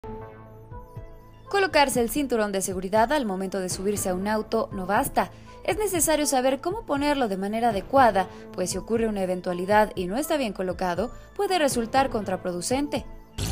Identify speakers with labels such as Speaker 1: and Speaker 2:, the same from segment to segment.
Speaker 1: Colocarse el cinturón de seguridad al momento de subirse a un auto no basta. Es necesario saber cómo ponerlo de manera adecuada, pues si ocurre una eventualidad y no está bien colocado, puede resultar contraproducente.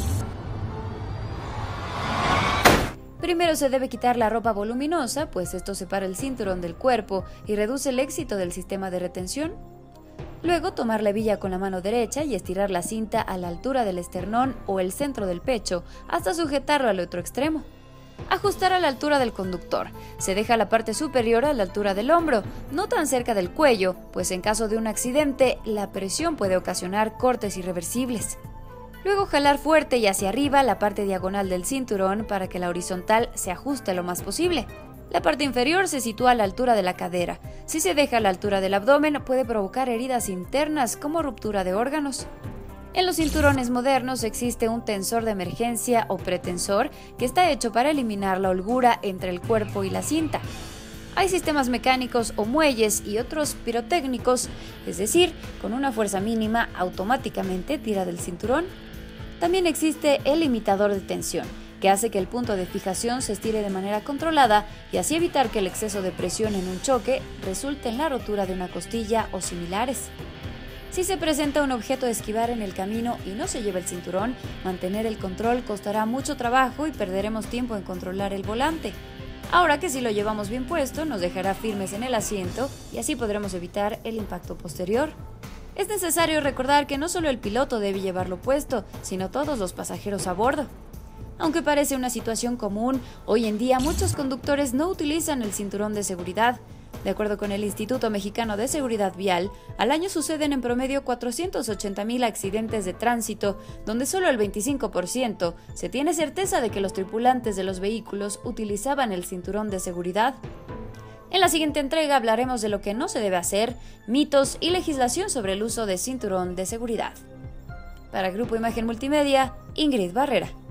Speaker 1: Primero se debe quitar la ropa voluminosa, pues esto separa el cinturón del cuerpo y reduce el éxito del sistema de retención. Luego tomar la hebilla con la mano derecha y estirar la cinta a la altura del esternón o el centro del pecho hasta sujetarlo al otro extremo. Ajustar a la altura del conductor. Se deja la parte superior a la altura del hombro, no tan cerca del cuello, pues en caso de un accidente, la presión puede ocasionar cortes irreversibles. Luego jalar fuerte y hacia arriba la parte diagonal del cinturón para que la horizontal se ajuste lo más posible. La parte inferior se sitúa a la altura de la cadera. Si se deja a la altura del abdomen, puede provocar heridas internas como ruptura de órganos. En los cinturones modernos existe un tensor de emergencia o pretensor que está hecho para eliminar la holgura entre el cuerpo y la cinta. Hay sistemas mecánicos o muelles y otros pirotécnicos, es decir, con una fuerza mínima automáticamente tira del cinturón. También existe el limitador de tensión, que hace que el punto de fijación se estire de manera controlada y así evitar que el exceso de presión en un choque resulte en la rotura de una costilla o similares. Si se presenta un objeto a esquivar en el camino y no se lleva el cinturón, mantener el control costará mucho trabajo y perderemos tiempo en controlar el volante. Ahora que si lo llevamos bien puesto, nos dejará firmes en el asiento y así podremos evitar el impacto posterior. Es necesario recordar que no solo el piloto debe llevarlo puesto, sino todos los pasajeros a bordo. Aunque parece una situación común, hoy en día muchos conductores no utilizan el cinturón de seguridad. De acuerdo con el Instituto Mexicano de Seguridad Vial, al año suceden en promedio 480,000 accidentes de tránsito, donde solo el 25% se tiene certeza de que los tripulantes de los vehículos utilizaban el cinturón de seguridad. En la siguiente entrega hablaremos de lo que no se debe hacer, mitos y legislación sobre el uso de cinturón de seguridad. Para Grupo Imagen Multimedia, Ingrid Barrera.